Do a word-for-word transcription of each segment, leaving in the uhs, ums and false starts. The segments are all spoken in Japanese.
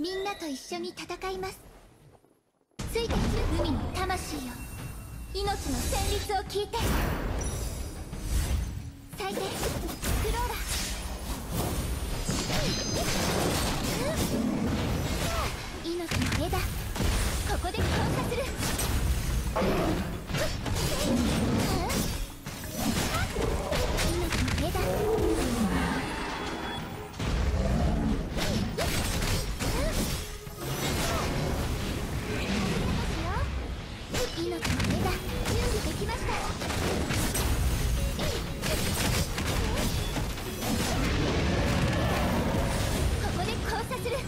みんなと一緒に戦います。ついてくる海の魂よ、命の旋律を聞いて。最低クローラ命の枝、ここで交差する。命の枝、命の枝、準備できました。ここで交差する。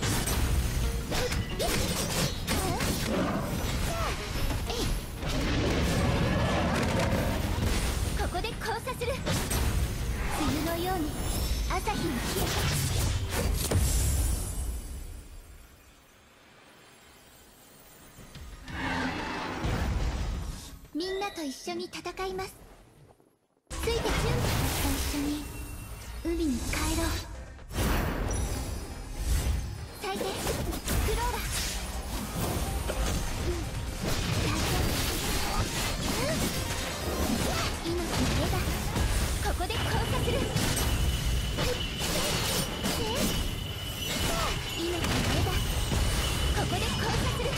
ここで交差する。梅雨のように朝日に消えた。みんなと一緒に戦います。ついて準備と一緒に海に帰ろう。最低クローラ、うん、大丈夫、うん、命の枝、ここで交差する。命の枝、ここで交差する。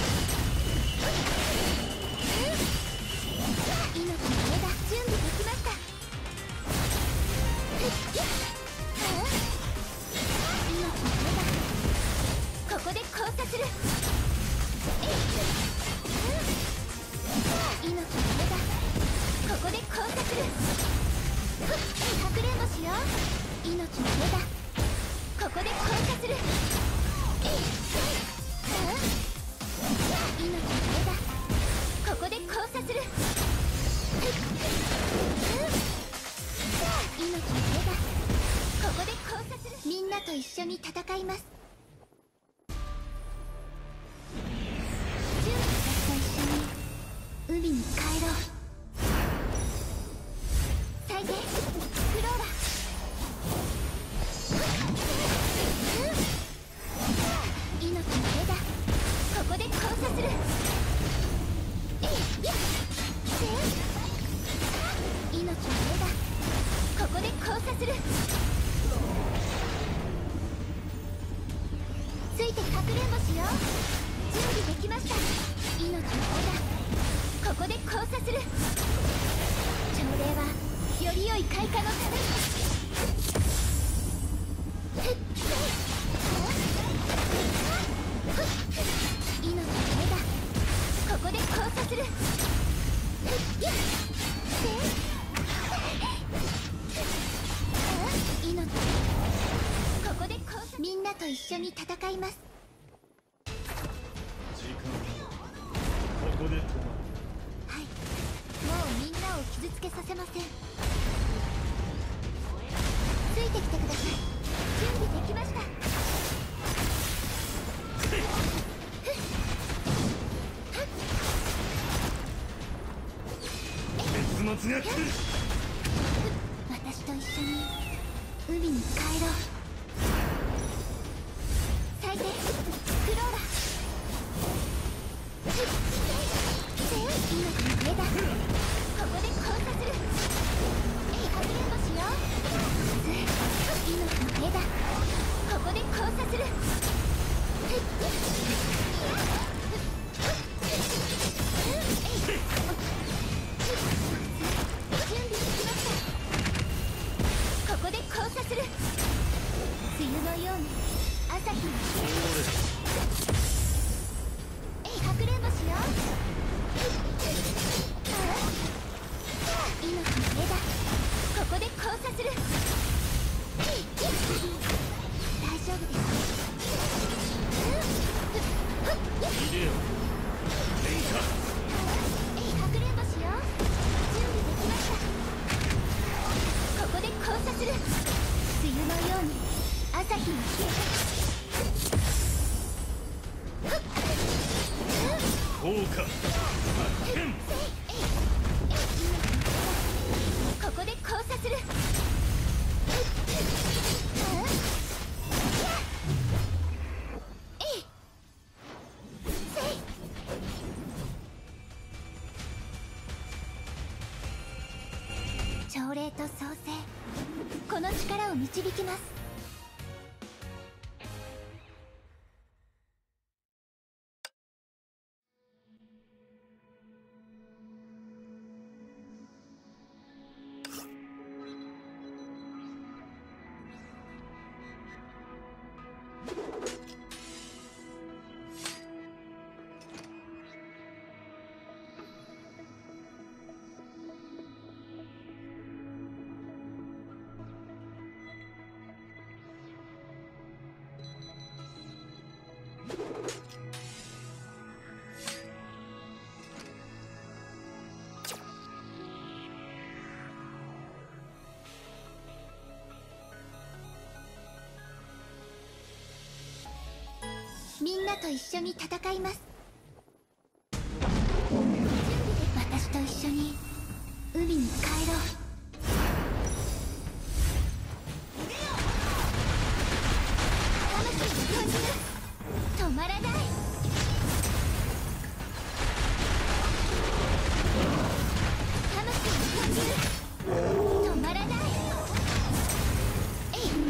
命の枝、準備できました。命の枝、ここで交差する。命の枝、ここで交差する。かくれんぼしよう。命の枝、ここで交差する。命の枝、ここで交差する。命の枝、ここで交差する。みんなと一緒に戦います。ジュンと一緒に海に帰ろう。最低クローラ、命の枝、ここで交差する。命の枝、ここで交差する。ついてかくれんぼしよう。準備できました。命の枝、ここで交差する。朝礼はより良い開花のために。命の枝、ここで交差する。命の枝、ここで交差。みんなと一緒に戦います。 時間はここで止まる。 はい、もうみんなを傷つけさせません。ついてきてください。準備できました。 結末が来る。 私と一緒に海に帰ろう。最低クローラ、命の枝、ここで交差する。かくれんぼしよう。命の枝、ここで交差する。準備できました。ここで交差する。梅雨のように朝日に消える。かくれんぼしよう。命の枝、ここで交差する。大丈夫です。 逃げよ変化。 かくれんぼしよう。準備できました。ここで交差する。梅雨のように朝日に消えた。 効果発見。 ここで交差する。 朝礼と創生、この力を導きます。みんなと一緒に戦います。私と一緒に海に帰ろう。魂の感じが止まらない。魂の感じが止まらない。えいっ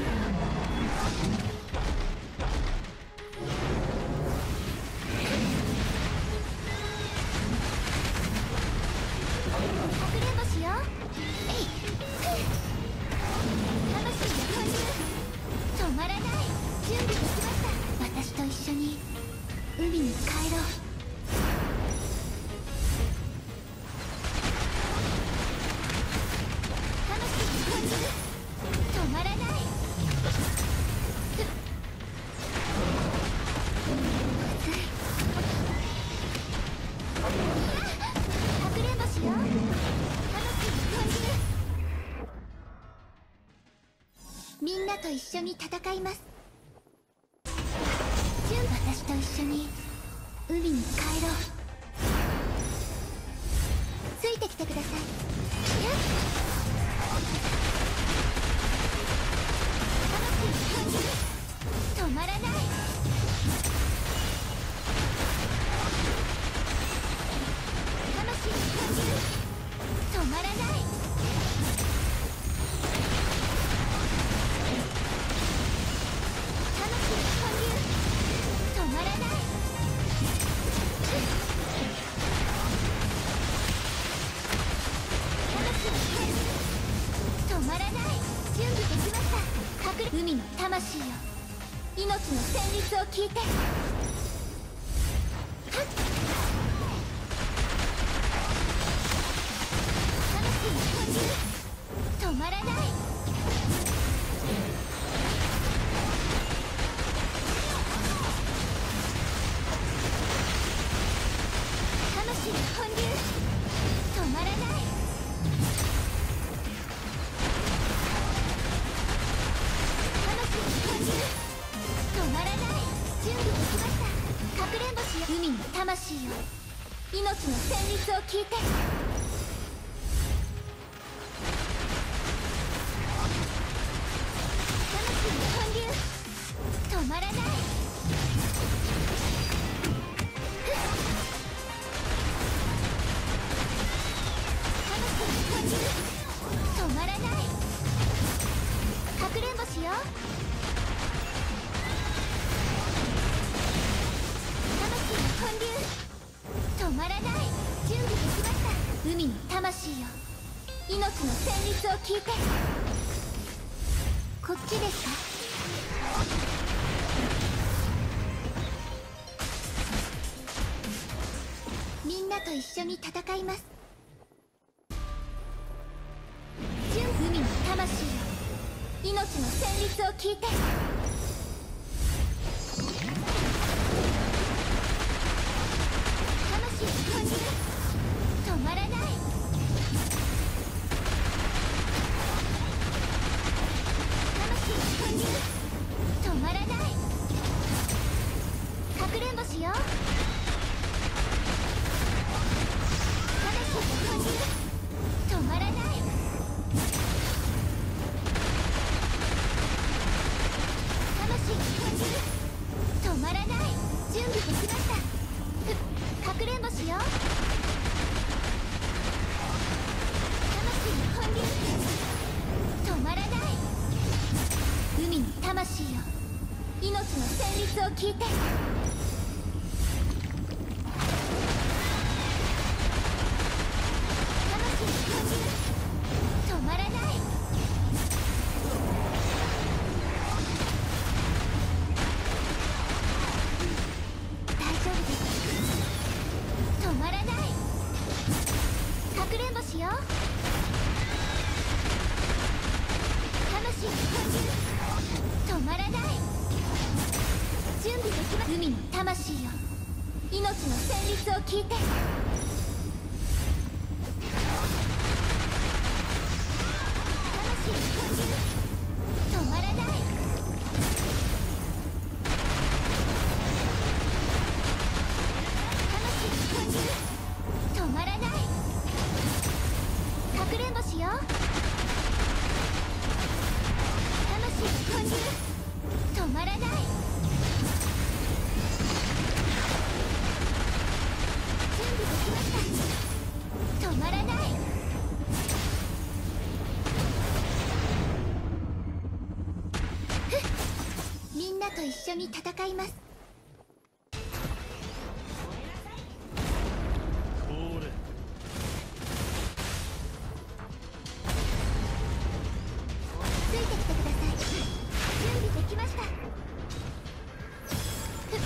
海に帰ろう。魂の感じが止まらない。熱い。かくれんぼしよう。魂の感じが。みんなと一緒に戦います。私と一緒に海に帰ろう。ついてきてください。魂の感じが止まらない。魂の感じが止まらない。海の魂よ、命の旋律を聞いて。魂の感じ止まらない。魂の本流止まらない。止まらない。準備できました。かくれんぼしよう。海の魂よ、命の旋律を聞いて。魂の本流止まらない。魂の本流止まらない。かくれんぼしよう。本流止まらない。準備できました。海の魂よ、命の旋律を聞いて。こっちですか。みんなと一緒に戦います。海の魂よ、命の旋律を聞いて。止まらない。魂の感じ止まらない。かくれんぼしよう。魂の感じ止まらない。魂旋律を聞いて。魂の感じる。止まらない。大丈夫です。止まらない。かくれんぼしよう。魂の感じる。止まらない。準備できます。海の魂よ、命の旋律を聞いて。魂の感じる。止まらない。魂の感じる。止まらない。かくれんぼしよう。魂の感じる。止まらない。準備できました。止まらない。ふっ、みんなと一緒に戦います。 これついてきてください。準備できました。ふっ、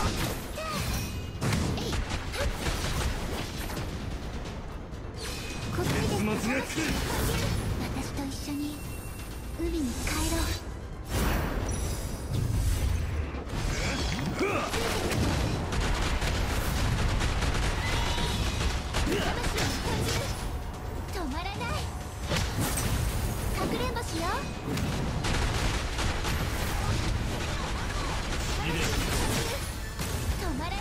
えい、はっ、こっちです。 結末が来る。 私と一緒に海に帰ろう。魂を感じる。止まらない。かくれんぼしよう。 綺麗。 止まらない。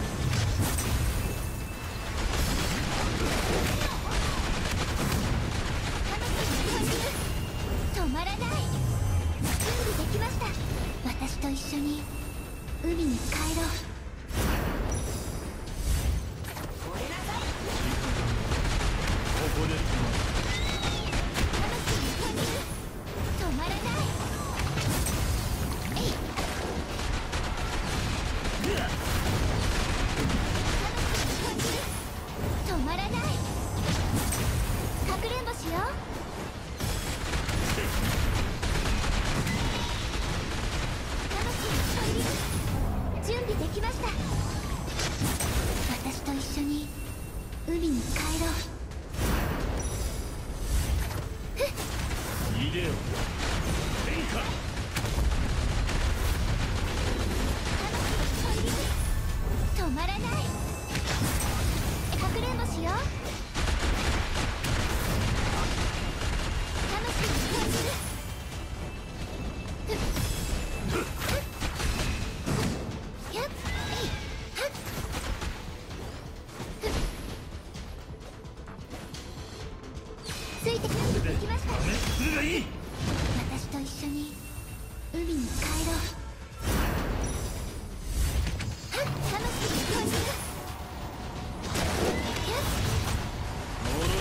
魂を感じる。止まらない。準備できました。私と一緒に海に帰ろう。 ここで止まる。 魂を感じる。止まらない。えい、魂を感じる。止まらない。かくれんぼしよう。魂を感じる。準備できました。私と一緒に海に帰ろう。 入れよ。変化。 魂を感じる。止まらない。かくれんぼしよう。魂を感じる。ふっふっふっやっ、えい、はっ、ふっ、ついてくる。できました。 ダメするがいい。 私と一緒に海に帰ろう。はっ、魂を感じる。やっ、 呪い。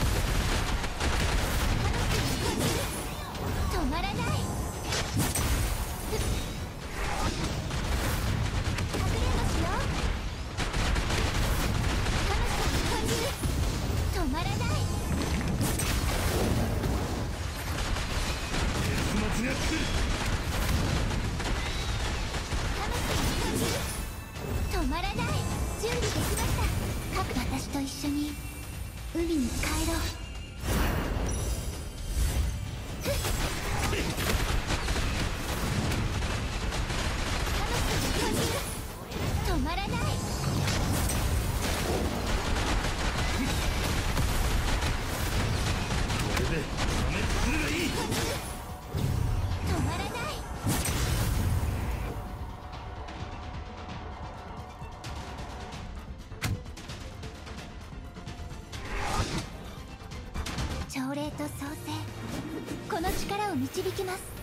魂を感じる。止まらない。ふっ、かくれんぼしよう。魂を感じる。止まらない。 結末が来る。 魂を感じる。止まらない。準備できました。かく、私と一緒に海に帰ろう。ふっ、魂を感じる。止まらない。 これでダメするがいい。 感じる。止まらない。朝礼と創生、この力を導きます。